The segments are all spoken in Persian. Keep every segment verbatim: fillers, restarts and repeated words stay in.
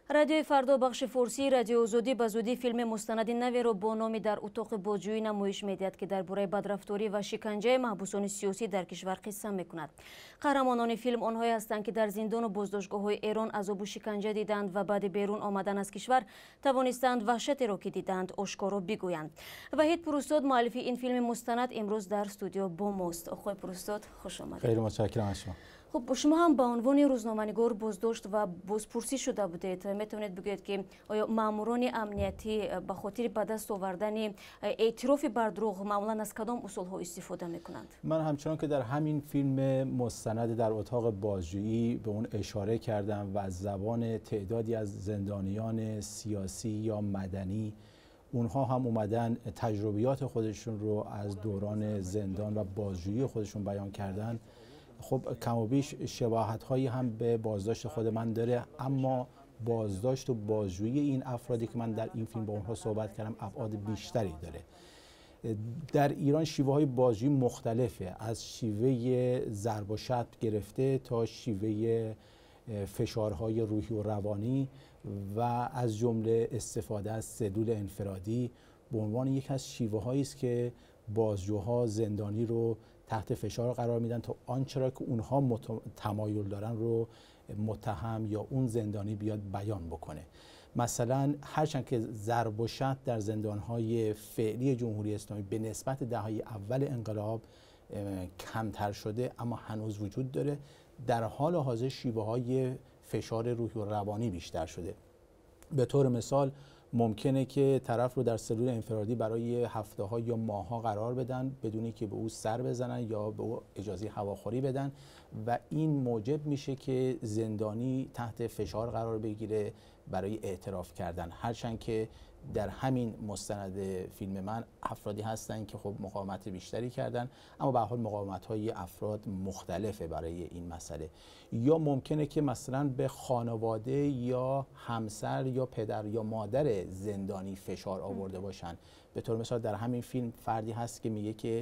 радиои фардо бахши форсии радио озодӣ ба зудӣ филми мустанади наверо бо номи дар утоқи боҷӯӣ намоиш медиҳад ки дар бораи бадрафторӣ ва шиканҷаи маҳбусони сиёсӣ дар кишвар қисса мекунад. қаҳрамонони филм онҳое ҳастанд ки дар зиндону боздоштгоҳҳои эрон азобу шиканҷа диданд ва баъди берун омадан аз кишвар тавонистанд ваҳшатеро ки диданд ошкоро бигӯянд. Ваҳид Пурустод муаллифи ин филми мустанад имрӯз дар студио бо мост. оқои Пурустод, хуш омадед. خیلی متشکرم از شما. خب شما هم به عنوان روزنامه‌نگار بازداشت و بازپرسی شده بودید. میتونید بگویید که آیا ماموران امنیتی به خاطر به دست آوردن اعتراف بر دروغ معمولا از کدام اصول‌ها استفاده میکنند؟ من همچنان که در همین فیلم مستند در اتاق بازجویی به اون اشاره کردم و از زبان تعدادی از زندانیان سیاسی یا مدنی اونها هم اومدن تجربیات خودشون رو از دوران زندان و بازجویی خودشون بیان کردن. خب کم و بیش شباهت هایی هم به بازداشت خود من داره، اما بازداشت و بازجویی این افرادی که من در این فیلم با اونها صحبت کردم ابعاد بیشتری داره. در ایران شیوه های بازجویی مختلفه، از شیوه ضرب و شتم گرفته تا شیوه فشارهای روحی و روانی و از جمله استفاده از سلول انفرادی به عنوان یک از شیوه هایی است که بازجوها زندانی رو تحت فشار قرار میدن تا آنچه را که اونها تمایل دارن رو متهم یا اون زندانی بیاد بیان بکنه. مثلا هرچند که ضرب و شتم در زندانهای فعلی جمهوری اسلامی به نسبت دههای اول انقلاب کمتر شده، اما هنوز وجود داره. در حال حاضر شیوه های فشار روحی و روانی بیشتر شده. به طور مثال ممکنه که طرف رو در سلول انفرادی برای هفته ها یا ماه ها قرار بدن بدونی که به او سر بزنن یا به او اجازه هواخوری بدن و این موجب میشه که زندانی تحت فشار قرار بگیره برای اعتراف کردن. هرچند که در همین مستند فیلم من افرادی هستن که خب مقاومت بیشتری کردن، اما به هر حال مقاومت های افراد مختلفه برای این مسئله. یا ممکنه که مثلا به خانواده یا همسر یا پدر یا مادر زندانی فشار آورده باشن. به طور مثال در همین فیلم فردی هست که میگه که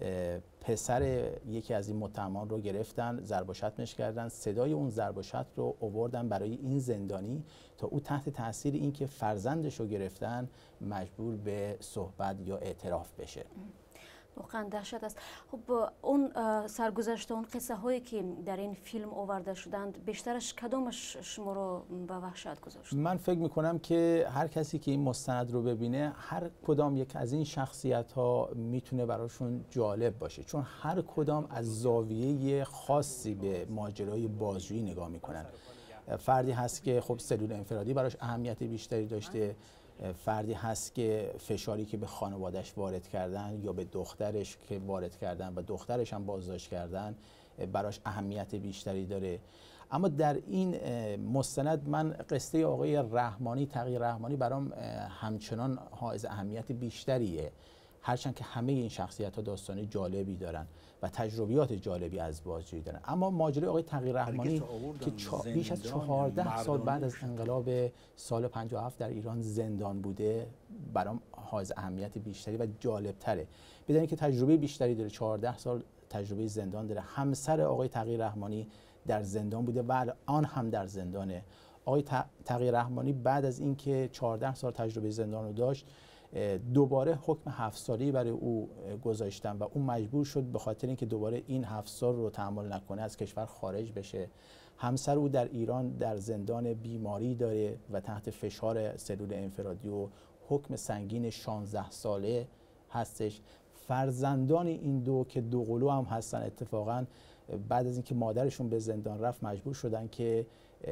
پسر یکی از این متهمان رو گرفتن، ضرب و شتمش کردن، صدای اون ضرب و شتم رو آوردن برای این زندانی تا او تحت تاثیر اینکه فرزندش رو گرفتن مجبور به صحبت یا اعتراف بشه. واقعا دهشت است. خب اون سرگذشت اون قصه هایی که در این فیلم آورده شدند بیشترش کدامش شما رو به وحشت گذاشت؟ من فکر میکنم که هر کسی که این مستند رو ببینه هر کدام یک از این شخصیت ها میتونه براشون جالب باشه، چون هر کدام از زاویه خاصی به ماجرای بازجویی نگاه میکنن. فردی هست که خب سلول انفرادی براش اهمیت بیشتری داشته، فردی هست که فشاری که به خانوادهش وارد کردن یا به دخترش که وارد کردن و دخترش هم بازداشت کردن براش اهمیت بیشتری داره. اما در این مستند من قصه آقای رحمانی، تقی رحمانی برام همچنان حائز اهمیت بیشتریه، هرچند که همه این شخصیت ها داستان جالبی دارن و تجربیات جالبی از بازجویی دارن. اما ماجرای آقای تقی رحمانی که بیش از چهارده سال بعد از انقلاب سال پنجاه و هفت در ایران زندان بوده برام حائز اهمیت بیشتری و جالب تره. بدونید که تجربه بیشتری داره، چهارده سال تجربه زندان داره. همسر آقای تقی رحمانی در زندان بوده و آن هم در زندانه. آقای تقی رحمانی بعد از اینکه چهارده سال تجربه زندان رو داشت دوباره حکم هفت سالی برای او گذاشتن و اون مجبور شد به خاطر اینکه دوباره این هفت سال رو تحمل نکنه از کشور خارج بشه. همسر او در ایران در زندان بیماری داره و تحت فشار سلول انفرادی و حکم سنگین شانزده ساله هستش. فرزندان این دو که دو قلو هم هستن اتفاقا بعد از اینکه مادرشون به زندان رفت مجبور شدن که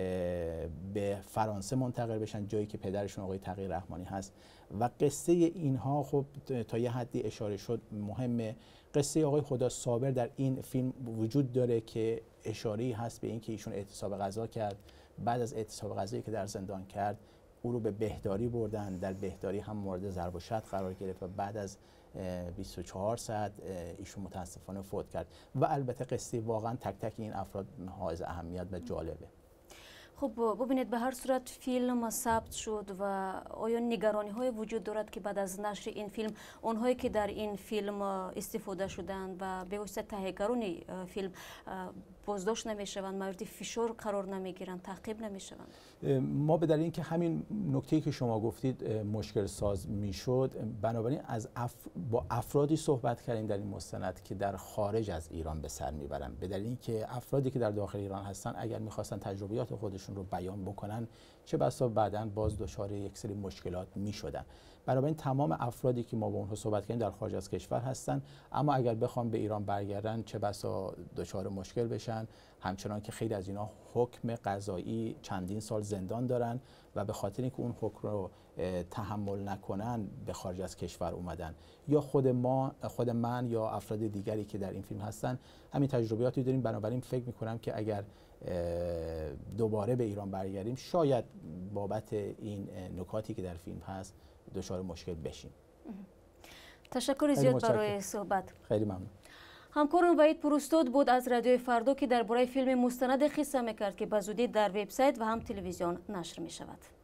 به فرانسه منتقل بشن، جایی که پدرشون آقای تقی رحمانی هست. و قصه اینها خب تا یه حدی اشاره شد مهمه. قصه آقای خدا صابر در این فیلم وجود داره که اشاره‌ای هست به اینکه ایشون اعتصاب غذا کرد. بعد از اعتصاب غذایی که در زندان کرد او رو به بهداری بردن، در بهداری هم مورد ضرب و شتم قرار گرفت و بعد از بیست و چهار ساعت ایشون متاسفانه فوت کرد. و البته قصه واقعا تک تک این افراد حائز اهمیت و جالبه. خب ببینید به هر صورت فیلم ثبت شد و آیا نگرانی های وجود دارد که بعد از نشر این فیلم اونهایی که در این فیلم استفاده شدند و به واسطه تهیه‌گران فیلم بازداشت نمیشوند، مورد فشار قرار نمیگیرند، تعقیب نمیشوند؟ ما به دلیل اینکه همین نکته‌ای که شما گفتید مشکل ساز میشد، بنابراین از اف... با افرادی صحبت کردیم در این مستند که در خارج از ایران به سر میبرن، به دلیل اینکه افرادی که در داخل ایران هستن اگر میخواستن تجربیات خودشون رو بیان بکنن چه بسا بعداً باز دچار یک سری مشکلات میشدن. بنابراین تمام افرادی که ما با اونها صحبت کردیم در خارج از کشور هستن، اما اگر بخوام به ایران برگردن چه بسا دچار مشکل بشن، همچنان که خیلی از اینا حکم قضایی چندین سال زندان دارن و به خاطر اینکه اون حکم رو تحمل نکنن به خارج از کشور اومدن. یا خود ما، خود من یا افراد دیگری که در این فیلم هستن همین تجربیاتی داریم. بنابراین فکر میکنم که اگر دوباره به ایران برگردیم شاید بابت این نکاتی که در فیلم هست دچار مشکل بشیم. تشکر زیاد برای صحبت. خیلی ممنون. همکارم وحید پوراستاد بود از رادیوی فردا که درباره فیلم مستند قصه میکرد که به زودی در وبسایت و هم تلویزیون نشر می شود.